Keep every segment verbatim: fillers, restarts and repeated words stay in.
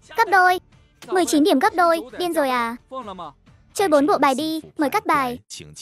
Gấp đôi. mười chín điểm gấp đôi, điên rồi à? Chơi bốn bộ bài đi, mời cắt bài.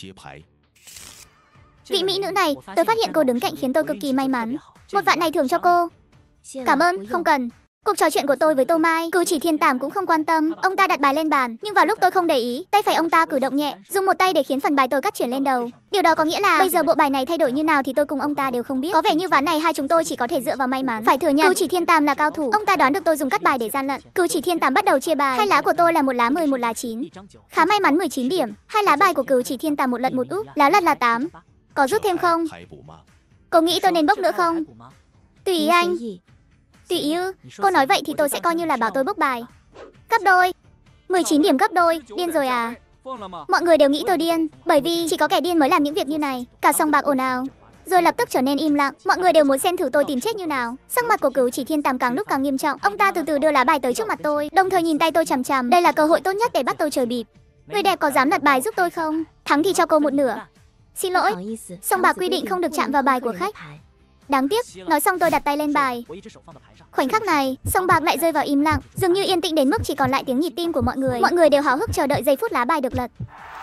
Vị mỹ nữ này, tôi phát hiện cô đứng cạnh khiến tôi cực kỳ may mắn. Một vạn này thưởng cho cô. Cảm ơn, không cần. Cuộc trò chuyện của tôi với Tô Mai, cử chỉ thiên tàm cũng không quan tâm. Ông ta đặt bài lên bàn, nhưng vào lúc tôi không để ý, tay phải ông ta cử động nhẹ, dùng một tay để khiến phần bài tôi cắt chuyển lên đầu. Điều đó có nghĩa là bây giờ bộ bài này thay đổi như nào thì tôi cùng ông ta đều không biết. Có vẻ như ván này hai chúng tôi chỉ có thể dựa vào may mắn. Phải thừa nhận, cử chỉ thiên tàm là cao thủ. Ông ta đoán được tôi dùng cắt bài để gian lận. Cử chỉ thiên tàm bắt đầu chia bài. Hai lá của tôi là một lá mười, một lá chín. Khá may mắn mười chín điểm. Hai lá bài của cử chỉ thiên tàm một lật một úp, lá lật là tám. Có rút thêm không? Cô nghĩ tôi nên bốc nữa không? Tùy ý anh. Tùy ý ư? Cô nói vậy thì tôi sẽ coi như là bảo tôi bốc bài. Gấp đôi. mười chín điểm gấp đôi, điên rồi à? Mọi người đều nghĩ tôi điên, bởi vì chỉ có kẻ điên mới làm những việc như này. Cả sòng bạc ồn ào, rồi lập tức trở nên im lặng. Mọi người đều muốn xem thử tôi tìm chết như nào. Sắc mặt của cửu chỉ thiên tàm càng lúc càng nghiêm trọng. Ông ta từ từ đưa lá bài tới trước mặt tôi, đồng thời nhìn tay tôi chằm chằm. Đây là cơ hội tốt nhất để bắt tôi chơi bịp. Người đẹp có dám lật bài giúp tôi không? Thắng thì cho cô một nửa. Xin lỗi, sòng bạc quy định không được chạm vào bài của khách. Đáng tiếc, nói xong tôi đặt tay lên bài. Khoảnh khắc này, sòng bạc lại rơi vào im lặng, dường như yên tĩnh đến mức chỉ còn lại tiếng nhịp tim của mọi người. Mọi người đều háo hức chờ đợi giây phút lá bài được lật.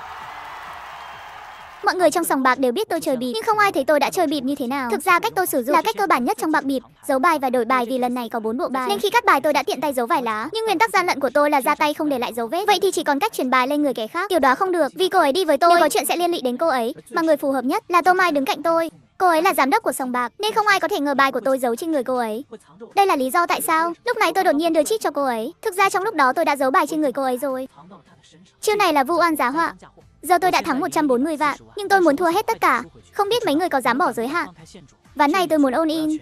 Mọi người trong sòng bạc đều biết tôi chơi bịp, nhưng không ai thấy tôi đã chơi bịp như thế nào. Thực ra cách tôi sử dụng là cách cơ bản nhất trong bạc bịp, giấu bài và đổi bài, vì lần này có bốn bộ bài nên khi cắt bài tôi đã tiện tay giấu vài lá. Nhưng nguyên tắc gian lận của tôi là ra tay không để lại dấu vết. Vậy thì chỉ còn cách chuyển bài lên người kẻ khác. Điều đó không được, vì cô ấy đi với tôi, nếu có chuyện sẽ liên lụy đến cô ấy, mà người phù hợp nhất là Tô Mai đứng cạnh tôi. Cô ấy là giám đốc của sòng bạc nên không ai có thể ngờ bài của tôi giấu trên người cô ấy. Đây là lý do tại sao lúc này tôi đột nhiên đưa chip cho cô ấy. Thực ra trong lúc đó tôi đã giấu bài trên người cô ấy rồi. Chiêu này là vu oan giá họa. Giờ tôi đã thắng một trăm bốn mươi vạn, nhưng tôi muốn thua hết tất cả. Không biết mấy người có dám bỏ giới hạn. Ván này tôi muốn all in.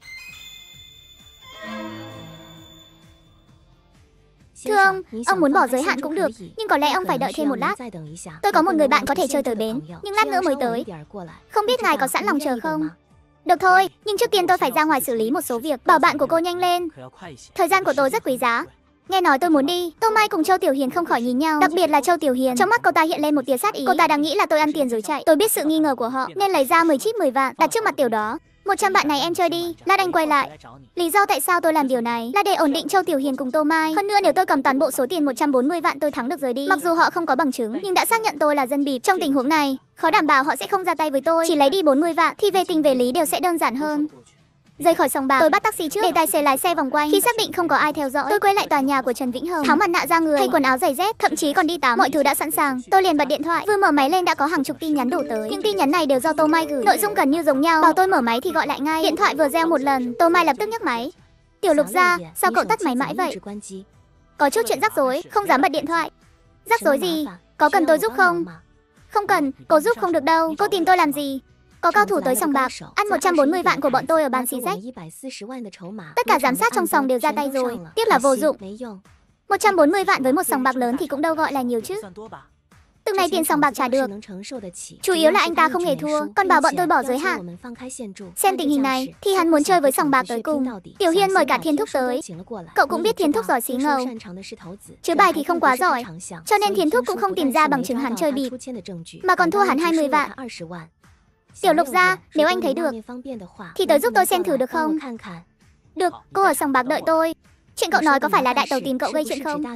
Thưa ông, ông muốn bỏ giới hạn cũng được, nhưng có lẽ ông phải đợi thêm một lát. Tôi có một người bạn có thể chơi tới bến, nhưng lát nữa mới tới. Không biết ngài có sẵn lòng chờ không? Được thôi, nhưng trước tiên tôi phải ra ngoài xử lý một số việc. Bảo bạn của cô nhanh lên. Thời gian của tôi rất quý giá. Nghe nói tôi muốn đi, Tô Mai cùng Châu Tiểu Hiền không khỏi nhìn nhau, đặc biệt là Châu Tiểu Hiền. Trong mắt cô ta hiện lên một tia sát ý. Cô ta đang nghĩ là tôi ăn tiền rồi chạy. Tôi biết sự nghi ngờ của họ nên lấy ra mười chip mười vạn đặt trước mặt Tiểu đó. một trăm bạn này em chơi đi. Lát anh quay lại. Lý do tại sao tôi làm điều này là để ổn định Châu Tiểu Hiền cùng Tô Mai. Hơn nữa nếu tôi cầm toàn bộ số tiền một trăm bốn mươi vạn tôi thắng được rời đi. Mặc dù họ không có bằng chứng nhưng đã xác nhận tôi là dân bịp. Trong tình huống này, khó đảm bảo họ sẽ không ra tay với tôi. Chỉ lấy đi bốn mươi vạn thì về tình về lý đều sẽ đơn giản hơn. Rời khỏi sòng bạc, tôi bắt taxi trước để tài xế lái xe vòng quanh. Khi xác định không có ai theo dõi, tôi quay lại tòa nhà của Trần Vĩnh Hồng, tháo mặt nạ ra người, thay quần áo giày dép, thậm chí còn đi tắm. Mọi thứ đã sẵn sàng. Tôi liền bật điện thoại, vừa mở máy lên đã có hàng chục tin nhắn đổ tới. Những tin nhắn này đều do Tô Mai gửi, nội dung gần như giống nhau. Bảo tôi mở máy thì gọi lại ngay. Điện thoại vừa reo một lần, Tô Mai lập tức nhấc máy. Tiểu Lục gia, sao cậu tắt máy mãi vậy? Có chút chuyện rắc rối, không dám bật điện thoại. Rắc rối gì? Có cần tôi giúp không? Không cần, cô giúp không được đâu. Cô tìm tôi làm gì? Có cao thủ tới sòng bạc, ăn một trăm bốn mươi vạn của bọn tôi ở bàn xì rách. Tất cả giám sát trong sòng đều ra tay rồi, tiếc là vô dụng. một trăm bốn mươi vạn với một sòng bạc lớn thì cũng đâu gọi là nhiều chứ. Từng này tiền sòng bạc trả được. Chủ yếu là anh ta không hề thua, còn bảo bọn tôi bỏ giới hạn. Xem tình hình này thì hắn muốn chơi với sòng bạc tới cùng. Tiểu Hiên mời cả Thiên Thúc tới. Cậu cũng biết Thiên Thúc giỏi xí ngầu, chứ bài thì không quá giỏi, cho nên Thiên Thúc cũng không tìm ra bằng chứng hắn chơi bịp, mà còn thua hắn hai mươi vạn. Tiểu Lục gia, nếu anh thấy được thì tới giúp tôi xem thử được không? Được, cô ở sòng bạc đợi tôi. Chuyện cậu nói có phải là đại tàu tìm cậu gây chuyện không?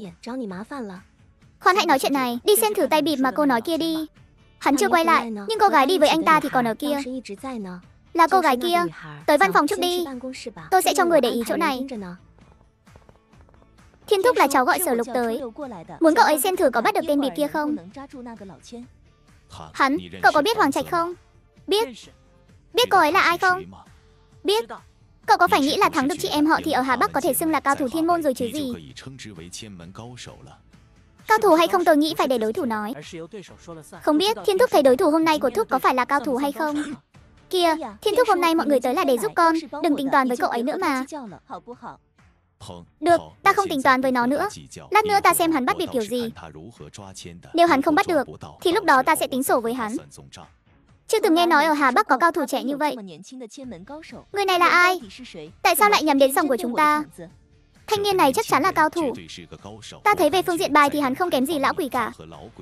Khoan hãy nói chuyện này, đi xem thử tay bịp mà cô nói kia đi. Hắn chưa quay lại, nhưng cô gái đi với anh ta thì còn ở kia. Là cô gái kia. Tới văn phòng trước đi, tôi sẽ cho người để ý chỗ này. Thiên Thúc là cháu gọi Sở Lục tới, muốn cậu ấy xem thử có bắt được tên bịp kia không. Hắn, cậu có biết Hoàng Trạch không? Biết. Biết cô ấy là ai không? Biết. Cậu có phải nghĩ là thắng được chị em họ thì ở Hà Bắc có thể xưng là cao thủ thiên môn rồi chứ gì? Cao thủ hay không tôi nghĩ phải để đối thủ nói. Không biết Thiên Thúc thấy đối thủ hôm nay của Thúc có phải là cao thủ hay không? Kìa, Thiên Thúc hôm nay mọi người tới là để giúp con, đừng tính toán với cậu ấy nữa mà. Được, ta không tính toán với nó nữa. Lát nữa ta xem hắn bắt bịp kiểu gì. Nếu hắn không bắt được thì lúc đó ta sẽ tính sổ với hắn. Chưa từng nghe nói ở Hà Bắc có cao thủ trẻ như vậy. Người này là ai? Tại sao lại nhắm đến sòng của chúng ta? Thanh niên này chắc chắn là cao thủ. Ta thấy về phương diện bài thì hắn không kém gì lão quỷ cả.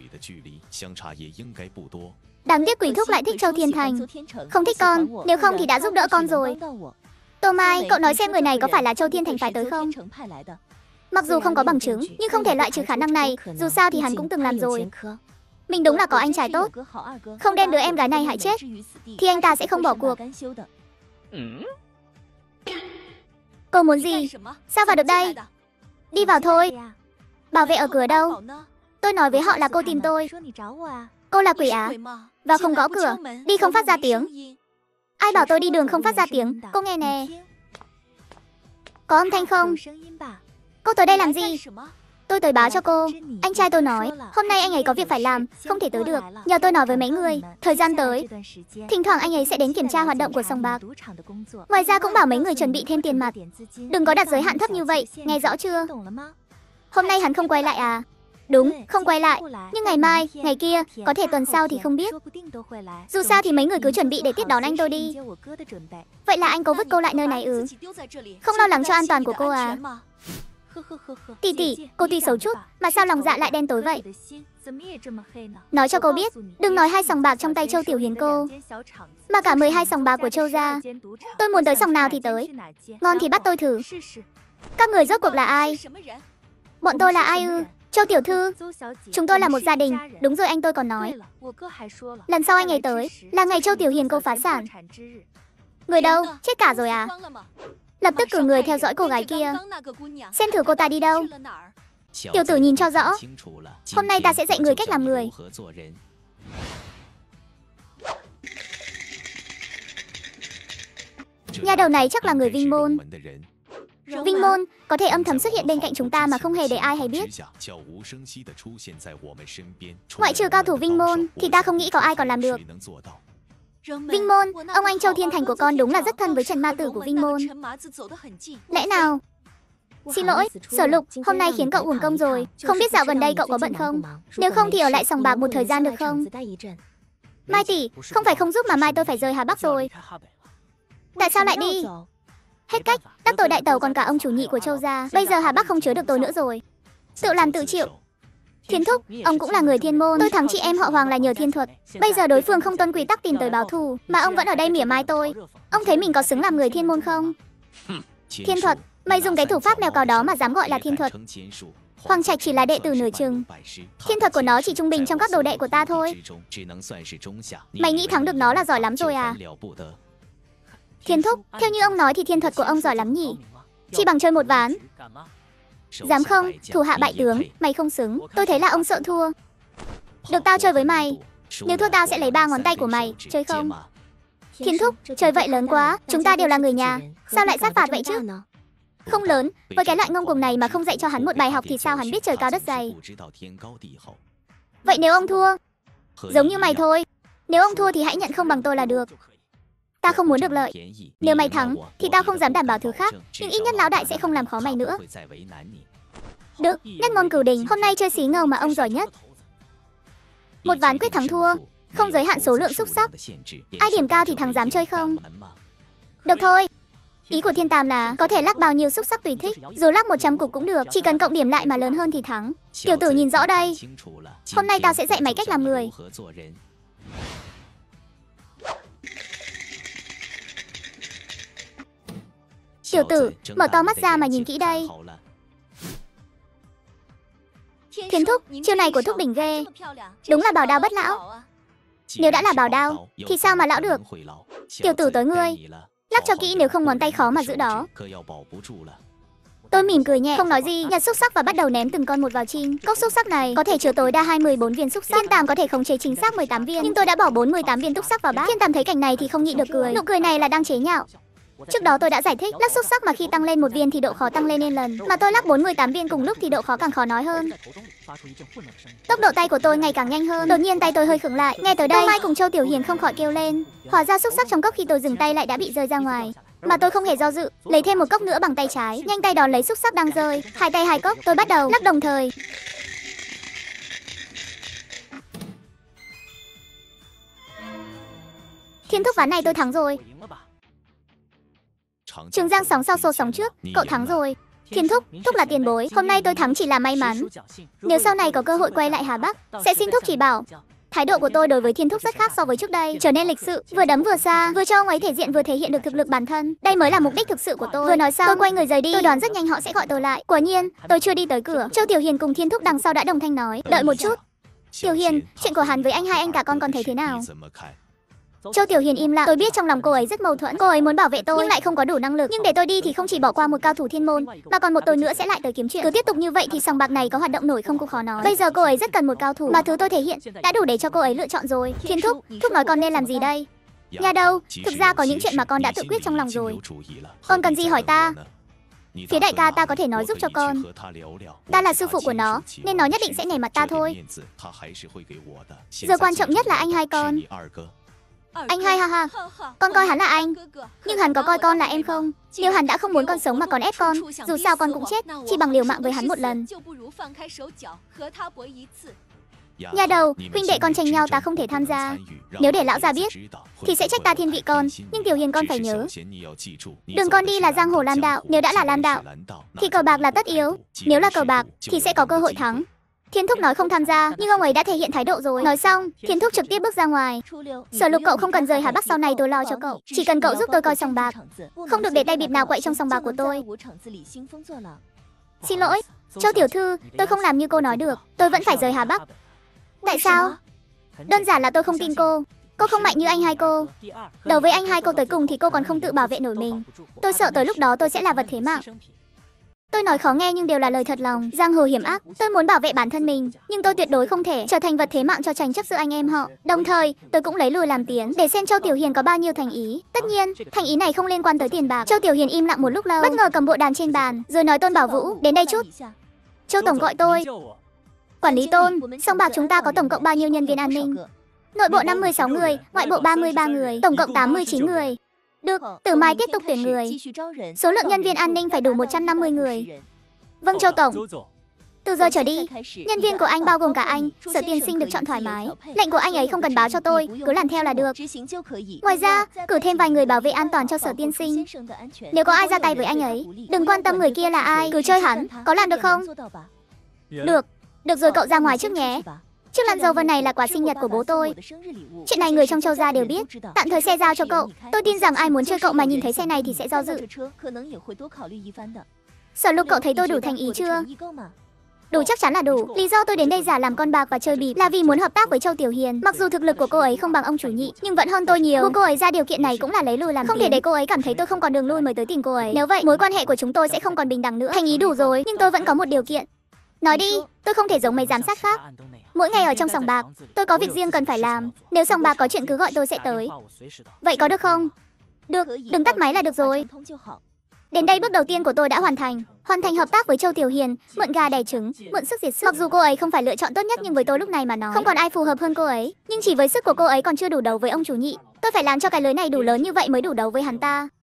Đáng tiếc Quỷ Thúc lại thích Châu Thiên Thành, không thích con, nếu không thì đã giúp đỡ con rồi. Tô Mai, cậu nói xem người này có phải là Châu Thiên Thành phải tới không? Mặc dù không có bằng chứng, nhưng không thể loại trừ khả năng này, dù sao thì hắn cũng từng làm rồi. Mình đúng là có anh trai tốt. Không đem đứa em gái này hại chết, thì anh ta sẽ không bỏ cuộc. Cô muốn gì? Sao vào được đây? Đi vào thôi. Bảo vệ ở cửa đâu? Tôi nói với họ là cô tìm tôi. Cô là quỷ á? Vào không gõ cửa, đi không phát ra tiếng. Ai bảo tôi đi đường không phát ra tiếng? Cô nghe nè. Có âm thanh không? Cô tới đây làm gì? Tôi tới báo cho cô. Anh trai tôi nói, hôm nay anh ấy có việc phải làm, không thể tới được. Nhờ tôi nói với mấy người, thời gian tới, thỉnh thoảng anh ấy sẽ đến kiểm tra hoạt động của sòng bạc. Ngoài ra cũng bảo mấy người chuẩn bị thêm tiền mặt. Đừng có đặt giới hạn thấp như vậy, nghe rõ chưa? Hôm nay hắn không quay lại à? Đúng, không quay lại. Nhưng ngày mai, ngày kia, có thể tuần sau thì không biết. Dù sao thì mấy người cứ chuẩn bị để tiếp đón anh tôi đi. Vậy là anh cố vứt cô lại nơi này ư? Không lo lắng cho an toàn của cô à? Tỷ tỷ, cô tuy xấu chút, mà sao lòng dạ lại đen tối vậy? Nói cho cô biết, đừng nói hai sòng bạc trong tay Châu Tiểu Hiền cô, mà cả mười hai sòng bạc của Châu gia. Tôi muốn tới sòng nào thì tới. Ngon thì bắt tôi thử. Các người rốt cuộc là ai? Bọn tôi là ai ư? Châu tiểu thư, chúng tôi là một gia đình. Đúng rồi, anh tôi còn nói lần sau anh ấy tới là ngày Châu Tiểu Hiền cô phá sản. Người đâu? Chết cả rồi à? Lập tức cử người theo dõi cô gái kia, xem thử cô ta đi đâu. Tiểu tử nhìn cho rõ, hôm nay ta sẽ dạy người cách làm người. Nhà đầu này chắc là người Vinh Môn. Vinh Môn có thể âm thầm xuất hiện bên cạnh chúng ta mà không hề để ai hay biết. Ngoại trừ cao thủ Vinh Môn thì ta không nghĩ có ai còn làm được. Vinh Môn, ông anh Châu Thiên Thành của con đúng là rất thân với Trần Ma Tử của Vinh Môn. Lẽ nào? Xin lỗi, Sở Lục, hôm nay khiến cậu uổng công rồi. Không biết dạo gần đây cậu có bận không? Nếu không thì ở lại sòng bạc một thời gian được không? Mai tỷ, không phải không giúp mà mai tôi phải rời Hà Bắc rồi. Tại sao lại đi? Hết cách, đắc tội đại tàu còn cả ông chủ nhị của Châu gia. Bây giờ Hà Bắc không chứa được tôi nữa rồi. Tự làm tự chịu. Thiên Thúc, ông cũng là người Thiên Môn. Tôi thắng chị em họ Hoàng là nhờ thiên thuật. Bây giờ đối phương không tuân quy tắc tìm tới báo thù, mà ông vẫn ở đây mỉa mai tôi. Ông thấy mình có xứng làm người Thiên Môn không? Thiên thuật, mày dùng cái thủ pháp mèo cào đó mà dám gọi là thiên thuật. Hoàng Trạch chỉ là đệ tử nửa chừng. Thiên thuật của nó chỉ trung bình trong các đồ đệ của ta thôi. Mày nghĩ thắng được nó là giỏi lắm rồi à? Thiên Thúc, theo như ông nói thì thiên thuật của ông giỏi lắm nhỉ? Chỉ bằng chơi một ván. Dám không, thủ hạ bại tướng, mày không xứng. Tôi thấy là ông sợ thua. Được, tao chơi với mày. Nếu thua tao sẽ lấy ba ngón tay của mày, chơi không? Thiên Thúc, chơi vậy lớn quá, chúng ta đều là người nhà, sao lại sát phạt vậy chứ? Không lớn, với cái loại ngông cuồng này mà không dạy cho hắn một bài học thì sao hắn biết trời cao đất dày. Vậy nếu ông thua? Giống như mày thôi. Nếu ông thua thì hãy nhận không bằng tôi là được. Ta không muốn được lợi. Nếu mày thắng thì tao không dám đảm bảo thứ khác, nhưng ít nhất lão đại sẽ không làm khó mày nữa. Được, nhất môn cửu đỉnh, hôm nay chơi xí ngầu mà ông giỏi nhất. Một ván quyết thắng thua, không giới hạn số lượng xúc sắc. Ai điểm cao thì thắng, dám chơi không? Được thôi. Ý của Thiên Tam là có thể lắc bao nhiêu xúc sắc tùy thích, dù lắc một trăm cục cũng được, chỉ cần cộng điểm lại mà lớn hơn thì thắng. Tiểu tử nhìn rõ đây. Hôm nay tao sẽ dạy mày cách làm người. Tiểu tử, mở to mắt ra mà nhìn kỹ đây. Thiên Thúc, chiêu này của Thúc đỉnh ghê. Đúng là bảo đao bất lão. Nếu đã là bảo đao thì sao mà lão được? Tiểu tử tới ngươi, lắc cho kỹ, nếu không ngón tay khó mà giữ đó. Tôi mỉm cười nhẹ, không nói gì, nhặt xúc sắc và bắt đầu ném từng con một vào chim. Cốc xúc sắc này có thể chứa tối đa hai mươi bốn viên xúc sắc. Thiên Tam có thể khống chế chính xác mười tám viên, nhưng tôi đã bỏ bốn mươi tám viên xúc sắc vào bát. Thiên Tam thấy cảnh này thì không nhịn được cười. Nụ cười này là đang chế nhạo. Trước đó tôi đã giải thích, lắc xúc sắc mà khi tăng lên một viên thì độ khó tăng lên n lần, mà tôi lắc bốn mươi tám viên cùng lúc thì độ khó càng khó nói hơn. Tốc độ tay của tôi ngày càng nhanh hơn. Đột nhiên tay tôi hơi khựng lại. Nghe tới đây, Mai cùng Châu Tiểu Hiền không khỏi kêu lên. Hóa ra xúc sắc trong cốc khi tôi dừng tay lại đã bị rơi ra ngoài. Mà tôi không hề do dự, lấy thêm một cốc nữa bằng tay trái, nhanh tay đón lấy xúc sắc đang rơi. Hai tay hai cốc, tôi bắt đầu lắc đồng thời. Thiên Thúc, ván này tôi thắng rồi. Trường Giang sóng sau xô sóng trước, cậu thắng rồi. Thiên Thúc, Thúc là tiền bối, hôm nay tôi thắng chỉ là may mắn. Nếu sau này có cơ hội quay lại Hà Bắc, sẽ xin Thúc chỉ bảo. Thái độ của tôi đối với Thiên Thúc rất khác so với trước đây, trở nên lịch sự, vừa đấm vừa xa, vừa cho ông ấy thể diện vừa thể hiện được thực lực bản thân. Đây mới là mục đích thực sự của tôi. Vừa nói xong, tôi quay người rời đi. Tôi đoán rất nhanh họ sẽ gọi tôi lại. Quả nhiên, tôi chưa đi tới cửa, Châu Tiểu Hiền cùng Thiên Thúc đằng sau đã đồng thanh nói, đợi một chút. Tiểu Hiền, chuyện của hắn với anh hai anh cả con còn thấy thế nào? Châu Tiểu Hiền im lặng. Tôi biết trong lòng cô ấy rất mâu thuẫn. Cô ấy muốn bảo vệ tôi nhưng lại không có đủ năng lực. Nhưng để tôi đi thì không chỉ bỏ qua một cao thủ thiên môn, mà còn một tôi nữa sẽ lại tới kiếm chuyện. Cứ tiếp tục như vậy thì sòng bạc này có hoạt động nổi không cũng khó nói. Bây giờ cô ấy rất cần một cao thủ, mà thứ tôi thể hiện đã đủ để cho cô ấy lựa chọn rồi. Thiên Thúc, Thúc nói con nên làm gì đây? Nhà đâu, thực ra có những chuyện mà con đã tự quyết trong lòng rồi. Con cần gì hỏi ta? Phía đại ca ta có thể nói giúp cho con. Ta là sư phụ của nó, nên nó nhất định sẽ nể mặt ta thôi. Giờ quan trọng nhất là anh hai con. Anh hai ha ha, con coi hắn là anh, nhưng hắn có coi con là em không? Nếu hắn đã không muốn con sống mà còn ép con, dù sao con cũng chết, chỉ bằng liều mạng với hắn một lần. Nhà đầu, huynh đệ con tranh nhau ta không thể tham gia. Nếu để lão già biết, thì sẽ trách ta thiên vị con. Nhưng Tiểu Hiền con phải nhớ, đường con đi là giang hồ lam đạo. Nếu đã là lam đạo, thì cờ bạc là tất yếu. Nếu là cờ bạc, thì sẽ có cơ hội thắng. Thiên Thúc nói không tham gia, nhưng ông ấy đã thể hiện thái độ rồi. Nói xong, Thiên Thúc trực tiếp bước ra ngoài. Sở Lục cậu không cần rời Hà Bắc, sau này tôi lo cho cậu. Chỉ cần cậu giúp tôi coi sòng bạc, không được để tay bịp nào quậy trong sòng bạc của tôi. Xin lỗi, Châu tiểu thư, tôi không làm như cô nói được. Tôi vẫn phải rời Hà Bắc. Tại sao? Đơn giản là tôi không tin cô. Cô không mạnh như anh hai cô. Đầu với anh hai cô tới cùng thì cô còn không tự bảo vệ nổi mình. Tôi sợ tới lúc đó tôi sẽ là vật thế mạng. Tôi nói khó nghe nhưng đều là lời thật lòng. Giang hồ hiểm ác, tôi muốn bảo vệ bản thân mình, nhưng tôi tuyệt đối không thể trở thành vật thế mạng cho tranh chấp giữa anh em họ. Đồng thời, tôi cũng lấy lùi làm tiến để xem Châu Tiểu Hiền có bao nhiêu thành ý. Tất nhiên, thành ý này không liên quan tới tiền bạc. Châu Tiểu Hiền im lặng một lúc lâu, bất ngờ cầm bộ đàn trên bàn, rồi nói Tôn Bảo Vũ, đến đây chút. Châu tổng gọi tôi. Quản lý Tôn, sòng bạc chúng ta có tổng cộng bao nhiêu nhân viên an ninh? Nội bộ năm mươi sáu người, ngoại bộ ba mươi ba người, tổng cộng tám mươi chín người. Được, từ mai tiếp tục tuyển người. Số lượng nhân viên an ninh phải đủ một trăm năm mươi người. Vâng Châu tổng. Từ giờ trở đi, nhân viên của anh bao gồm cả anh, Sở tiên sinh được chọn thoải mái. Lệnh của anh ấy không cần báo cho tôi, cứ làm theo là được. Ngoài ra, cử thêm vài người bảo vệ an toàn cho Sở tiên sinh. Nếu có ai ra tay với anh ấy, đừng quan tâm người kia là ai, cứ chơi hắn, có làm được không? Được, được rồi cậu ra ngoài trước nhé. Chiếc lăn dầu vân này là quà sinh nhật của bố tôi. Chuyện này người trong Châu gia đều biết. Tạm thời xe giao cho cậu. Tôi tin rằng ai muốn chơi cậu mà nhìn thấy xe này thì sẽ do dự. Sở Lục cậu thấy tôi đủ thành ý chưa? Đủ, chắc chắn là đủ. Lý do tôi đến đây giả làm con bạc và chơi bịp là vì muốn hợp tác với Châu Tiểu Hiền. Mặc dù thực lực của cô ấy không bằng ông chủ nhị, nhưng vẫn hơn tôi nhiều. Buộc cô ấy ra điều kiện này cũng là lấy lùi làm không thể để cô ấy cảm thấy tôi không còn đường lui mới tới tìm cô ấy. Nếu vậy, mối quan hệ của chúng tôi sẽ không còn bình đẳng nữa. Thành ý đủ rồi, nhưng tôi vẫn có một điều kiện. Nói đi, tôi không thể giống mấy giám sát khác. Mỗi ngày ở trong sòng bạc, tôi có việc riêng cần phải làm. Nếu sòng bạc có chuyện cứ gọi tôi sẽ tới. Vậy có được không? Được, đừng tắt máy là được rồi. Đến đây bước đầu tiên của tôi đã hoàn thành. Hoàn thành hợp tác với Châu Tiểu Hiền, mượn gà đẻ trứng, mượn sức diệt sức. Mặc dù cô ấy không phải lựa chọn tốt nhất nhưng với tôi lúc này mà nói, không còn ai phù hợp hơn cô ấy. Nhưng chỉ với sức của cô ấy còn chưa đủ đấu với ông chủ nhị. Tôi phải làm cho cái lưới này đủ lớn như vậy mới đủ đấu với hắn ta.